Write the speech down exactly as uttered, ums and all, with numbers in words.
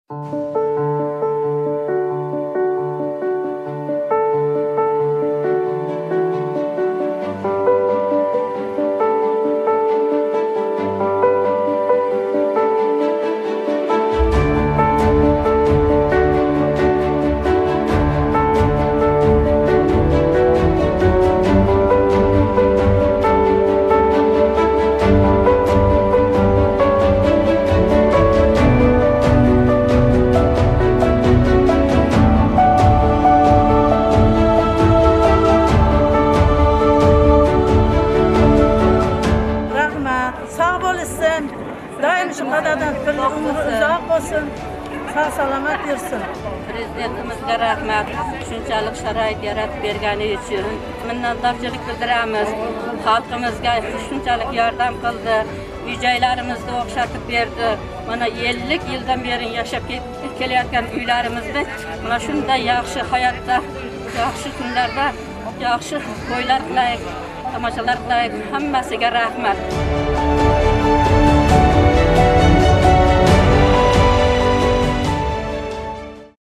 Sağ olasın. Daim şu kadardan ömrü uzak olsun. Sağ salamat yursun. Prezidentimizga rahmat. Shunchalik sharoit yaratib bergani uchun minnatdorchilik bildiramiz. Xalqimizga shunchalik yordam qildi. Uy-joylarimizni o'xshatib berdi. Mana ellik yildan beri yashab kelayotgan uylarimizni mana shunday yaxshi hayotda, yaxshi kunlarda, yaxshi to'ylar qilaylik, tomoshalar qilaylik. Hammasiga rahmat.